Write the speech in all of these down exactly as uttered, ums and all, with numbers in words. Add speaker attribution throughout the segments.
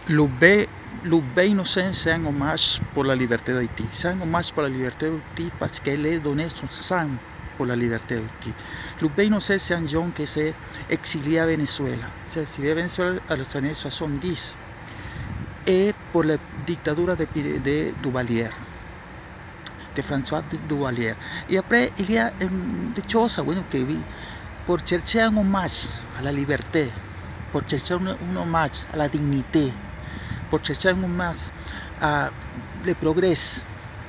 Speaker 1: L'U B innocent, c'est un hommage pour la liberté d'Haïti. C'est un hommage pour la liberté d'Haïti parce qu'elle a donné son sang pour la liberté d'Haïti. L'U B innocent, c'est un jeune qui s'est exilié à Venezuela. S'est exilié à Venezuela à los años soixante-dix et pour la dictadura de, de Duvalier, de François de Duvalier. Et après, il y a um, des choses bueno, que vi, pour chercher un hommage à la liberté, pour chercher un, un hommage à la dignité, pour chercher un hommage à le progrès.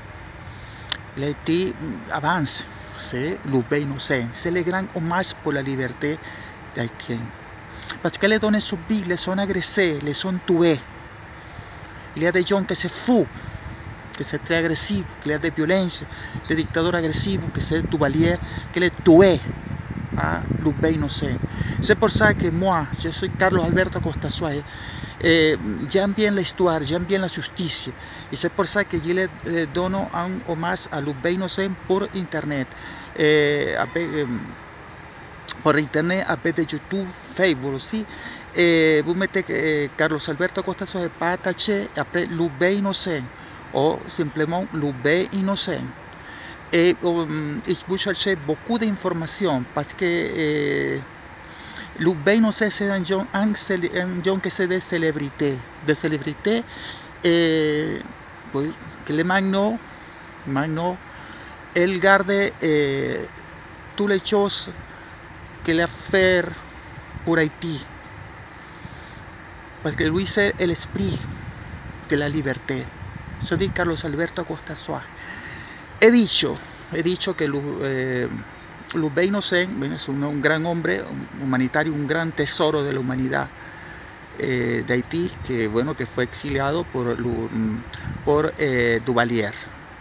Speaker 1: L'Haïti avance, c'est l'U B innocent, c'est le grand hommage pour la liberté d'Haïtien. Parce que les données sont vies, les sont agressés, les sont tués. Il y a des gens qui se foutent, que c'est très agressif, qu'il y a des violences, des dictadures agressifs, que c'est Duvalier, qui les tué à l'U B innocent. C'est pour ça que moi, je suis Carlos Alberto Acosta Suárez, eh, j'aime bien l'histoire, j'aime bien la justice. Et c'est pour ça que je le eh, donne un hommage à l'U B innocent pour Internet. Eh, avec, eh, por Internet, avec de YouTube, Facebook aussi. Eh, vous mettez eh, Carlos Alberto Acosta Suárez, pas attaché, après l'U B innocent, ou simplement l'U B innocent. Et um, vous cherchez beaucoup d'informations parce que eh, l'U B innocent c'est un jeune, un, un jeune qui c'est de célébrité, de célébrité eh, que le maintenant, maintenant, il garde eh, toutes les choses qu'il a fait pour Haïti. Parce que lui c'est l'esprit de la liberté. Yo soy Carlos Alberto Acosta Suárez. He dicho, he dicho que eh, l'U B innocent bueno, es un, un gran hombre un humanitario, un gran tesoro de la humanidad eh, de Haití, que, bueno, que fue exiliado por, por eh, Duvalier.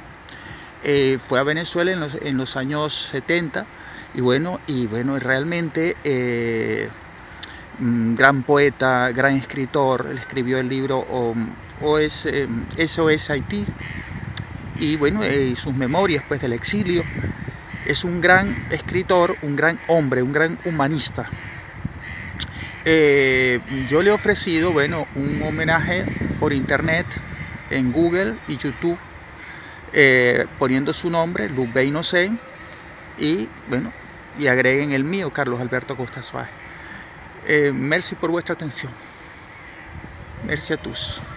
Speaker 1: Eh, fue a Venezuela en los, en los años setenta y bueno, y bueno realmente eh, un gran poeta, gran escritor. Él escribió el libro O, o es, eh, S O S Haití y bueno, eh, sus memorias pues del exilio. Es un gran escritor, un gran hombre, un gran humanista. Eh, yo le he ofrecido bueno, un homenaje por internet en Google y YouTube eh, poniendo su nombre, l'U B innocent, y bueno, y agreguen el mío, Carlos Alberto Acosta Suárez. Eh, merci por vuestra atención. Merci a tous.